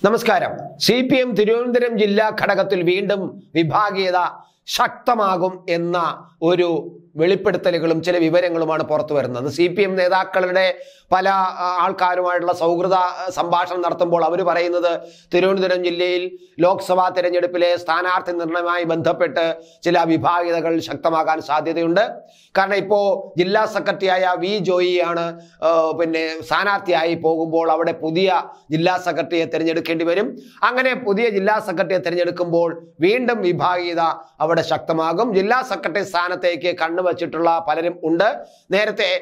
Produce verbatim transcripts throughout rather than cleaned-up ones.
നമസ്കാരം. C P M Thiruvananthapuram ജില്ലാ ഘടകത്തിൽ വീണ്ടും വിഭാഗീയത ശക്തമാകും എന്ന ഒരു വെളിപ്പെടുത്തലുകളും ചില വിവരങ്ങളുമാണ് പുറത്തു വരുന്നത്. സി പി എം നേതാക്കളുടെ പല ആൾക്കാരുമായിട്ടുള്ള സൗഹൃദ സംഭാഷണം നടത്തുമ്പോൾ അവർ പറയുന്നത് തിരുവനന്തപുരം ജില്ലയിൽ ലോക്സഭാ തെരഞ്ഞെടുപ്പിലെ സ്ഥാനാർത്ഥി നിർണയവുമായി ബന്ധപ്പെട്ട് ചില വിഭാഗീയതകൾ ശക്തമാകാൻ സാധ്യതയുണ്ട്. കാരണം ഇപ്പോൾ ജില്ലാ സെക്രട്ടറിയായ വി ജോയിയാണ് പിന്നെ സ്ഥാനാർത്ഥിയായി പോകുമ്പോൾ അവിടെ പുതിയ ജില്ലാ സെക്രട്ടറിയെ തിരഞ്ഞെടുക്കേണ്ടി വരും. അങ്ങനെ പുതിയ ജില്ലാ സെക്രട്ടറിയെ തിരഞ്ഞെടുക്കുമ്പോൾ വീണ്ടും വിഭാഗീയത അവിടെ ശക്തമാകും. ജില്ലാ സെക്രട്ടറി സ്ഥാനത്തേക്ക് കണ്ണുവച്ചിട്ടുള്ള പലരും ഉണ്ട്. നേരത്തെ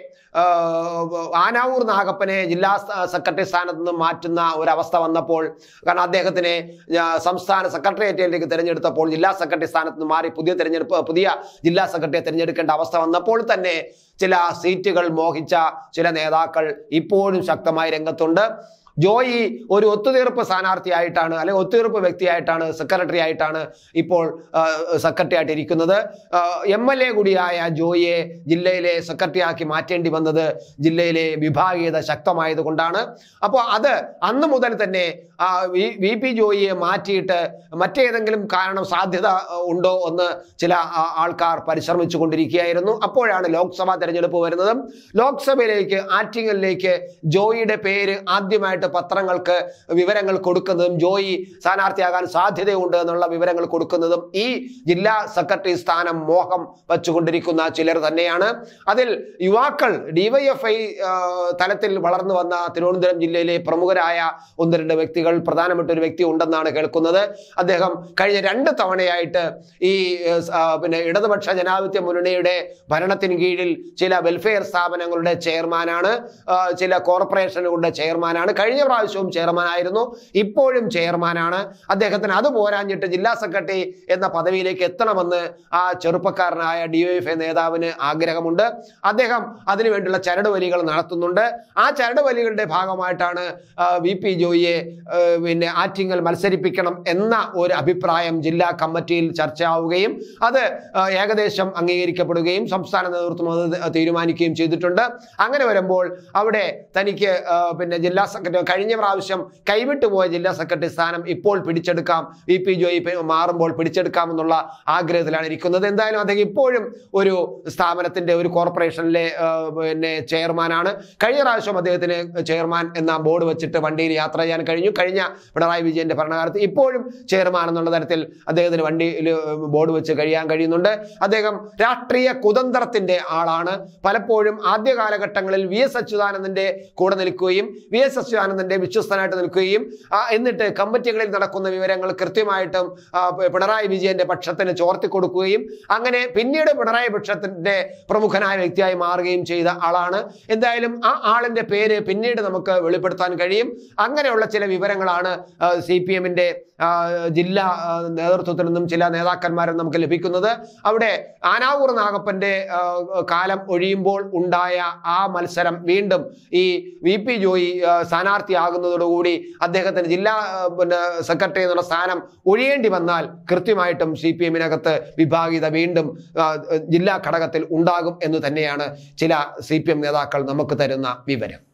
ആനാവൂർ നാഗപ്പനെ ജില്ലാ സെക്രട്ടറി സ്ഥാനത്ത് നിന്ന് മാറ്റുന്ന ഒരവസ്ഥ വന്നപ്പോൾ, കാരണം അദ്ദേഹത്തിനെ സംസ്ഥാന സെക്രട്ടേറിയറ്റിലേക്ക് തിരഞ്ഞെടുത്തപ്പോൾ ജില്ലാ സെക്രട്ടറി സ്ഥാനത്ത് നിന്ന് മാറി പുതിയ തിരഞ്ഞെടുപ്പ് പുതിയ ജില്ലാ സെക്രട്ടറിയെ തിരഞ്ഞെടുക്കേണ്ട അവസ്ഥ വന്നപ്പോൾ തന്നെ ചില സീറ്റുകൾ മോഹിച്ച ചില നേതാക്കൾ ഇപ്പോഴും ശക്തമായി രംഗത്തുണ്ട്. ജോയി ഒരു ഒത്തുതീർപ്പ് സ്ഥാനാർത്ഥിയായിട്ടാണ് അല്ലെങ്കിൽ ഒത്തുതീർപ്പ് വ്യക്തിയായിട്ടാണ് സെക്രട്ടറി ആയിട്ടാണ് ഇപ്പോൾ സെക്രട്ടറി ആയിട്ട് ഇരിക്കുന്നത്. എം എൽ എ കൂടിയായ ജോയിയെ ജില്ലയിലെ സെക്രട്ടറി ആക്കി മാറ്റേണ്ടി വന്നത് ജില്ലയിലെ വിഭാഗീയത ശക്തമായത് കൊണ്ടാണ്. അപ്പോൾ അത് അന്ന് മുതൽ തന്നെ വി പി ജോയിയെ മാറ്റിയിട്ട് മറ്റേതെങ്കിലും കാരണം സാധ്യത ഉണ്ടോ എന്ന് ചില ആൾക്കാർ പരിശ്രമിച്ചു കൊണ്ടിരിക്കുകയായിരുന്നു. അപ്പോഴാണ് ലോക്സഭാ തെരഞ്ഞെടുപ്പ് വരുന്നതും ലോക്സഭയിലേക്ക് ആറ്റിങ്ങലിലേക്ക് ജോയിയുടെ പേര് ആദ്യമായിട്ട് പത്രങ്ങൾക്ക് വിവരങ്ങൾ കൊടുക്കുന്നതും ജോയി സ്ഥാനാർത്ഥിയാകാൻ സാധ്യതയുണ്ട് എന്നുള്ള വിവരങ്ങൾ കൊടുക്കുന്നതും ഈ ജില്ലാ സെക്രട്ടറി സ്ഥാനം മോഹം വച്ചുകൊണ്ടിരിക്കുന്ന ചിലർ തന്നെയാണ്. അതിൽ യുവാക്കൾ ഡിവൈഎഫ്ഐ തലത്തിൽ വളർന്നു വന്ന തിരുവനന്തപുരം ജില്ലയിലെ പ്രമുഖരായ ഒന്ന് രണ്ട് വ്യക്തികൾ, പ്രധാനപ്പെട്ട ഒരു വ്യക്തി ഉണ്ടെന്നാണ് കേൾക്കുന്നത്. അദ്ദേഹം കഴിഞ്ഞ രണ്ട് തവണയായിട്ട് ഈ പിന്നെ ഇടതുപക്ഷ ജനാധിപത്യ മുന്നണിയുടെ ഭരണത്തിന് കീഴിൽ ചില വെൽഫെയർ സ്ഥാപനങ്ങളുടെ ചെയർമാനാണ്, ചില കോർപ്പറേഷനുകളുടെ ചെയർമാനാണ്. കഴിഞ്ഞ പ്രാവശ്യവും ചെയർമാനായിരുന്നു, ഇപ്പോഴും ചെയർമാനാണ്. അദ്ദേഹത്തിന് അത് പോരാഞ്ഞിട്ട് ജില്ലാ സെക്രട്ടറി എന്ന പദവിയിലേക്ക് എത്തണമെന്ന് ആ ചെറുപ്പക്കാരനായ ഡിവൈഎഫ്ഐ നേതാവിന് ആഗ്രഹമുണ്ട്. അദ്ദേഹം അതിനുവേണ്ടിയുള്ള ചരടുവലികൾ നടത്തുന്നുണ്ട്. ആ ചരടുവലികളുടെ ഭാഗമായിട്ടാണ് വി പി ജോയിയെ പിന്നെ ആറ്റിങ്ങൽ മത്സരിപ്പിക്കണം എന്ന ഒരു അഭിപ്രായം ജില്ലാ കമ്മിറ്റിയിൽ ചർച്ചയാവുകയും അത് ഏകദേശം അംഗീകരിക്കപ്പെടുകയും സംസ്ഥാന നേതൃത്വം അത് തീരുമാനിക്കുകയും ചെയ്തിട്ടുണ്ട്. അങ്ങനെ വരുമ്പോൾ അവിടെ തനിക്ക് പിന്നെ ജില്ലാ സെക്രട്ടറി കഴിഞ്ഞ പ്രാവശ്യം കൈവിട്ടുപോയ ജില്ലാ സെക്രട്ടറി സ്ഥാനം ഇപ്പോൾ പിടിച്ചെടുക്കാം, വി പി ജോയി മാറുമ്പോൾ പിടിച്ചെടുക്കാമെന്നുള്ള ആഗ്രഹത്തിലാണ് ഇരിക്കുന്നത്. എന്തായാലും അദ്ദേഹം ഇപ്പോഴും ഒരു സ്ഥാപനത്തിന്റെ ഒരു കോർപ്പറേഷനിലെ പിന്നെ ചെയർമാനാണ്. കഴിഞ്ഞ പ്രാവശ്യം അദ്ദേഹത്തിന് ചെയർമാൻ എന്ന ബോർഡ് വെച്ചിട്ട് വണ്ടിയിൽ യാത്ര ചെയ്യാൻ കഴിഞ്ഞു. കഴിഞ്ഞ പിണറായി വിജയന്റെ ഭരണകാലത്ത് ഇപ്പോഴും ചെയർമാൻ എന്നുള്ള തരത്തിൽ അദ്ദേഹത്തിന് വണ്ടിയിൽ ബോർഡ് വെച്ച് കഴിയാൻ കഴിയുന്നുണ്ട്. അദ്ദേഹം രാഷ്ട്രീയ കുതന്ത്രത്തിന്റെ ആളാണ്. പലപ്പോഴും ആദ്യ കാലഘട്ടങ്ങളിൽ വി എസ് അച്യുതാനന്ദന്റെ കൂടെ നിൽക്കുകയും വി എസ് അച്യുതാനന്ദന്റെ വിശ്വസ്തനായിട്ട് നിൽക്കുകയും എന്നിട്ട് കമ്മിറ്റികളിൽ നടക്കുന്ന വിവരങ്ങൾ കൃത്യമായിട്ടും പിണറായി വിജയന്റെ പക്ഷത്തിന് ചോർത്തി കൊടുക്കുകയും അങ്ങനെ പിന്നീട് പിണറായി പക്ഷത്തിന്റെ പ്രമുഖനായ വ്യക്തിയായി മാറുകയും ചെയ്ത ആളാണ്. എന്തായാലും ആ ആളിന്റെ പേര് പിന്നീട് നമുക്ക് വെളിപ്പെടുത്താൻ കഴിയും. അങ്ങനെയുള്ള ചില വിവരങ്ങളാണ് സി പി എമ്മിന്റെ ജില്ലാ നേതൃത്വത്തിൽ നിന്നും ചില നേതാക്കന്മാരും നമുക്ക് ലഭിക്കുന്നത്. അവിടെ ആനാവൂർ നാഗപ്പന്റെ കാലം ഒഴിയുമ്പോൾ ഉണ്ടായ ആ മത്സരം വീണ്ടും ഈ വി പി ജോയി സ്ഥാനാർത്ഥിയാകുന്നതോടുകൂടി അദ്ദേഹത്തിന് ജില്ലാ പിന്നെ സെക്രട്ടറി എന്നുള്ള സ്ഥാനം ഒഴിയേണ്ടി വന്നാൽ കൃത്യമായിട്ടും സി പി എമ്മിനകത്ത് വിഭാഗീയത വീണ്ടും ജില്ലാ ഘടകത്തിൽ ഉണ്ടാകും എന്ന് തന്നെയാണ് ചില സി പി എം നേതാക്കൾ നമുക്ക് തരുന്ന വിവരം.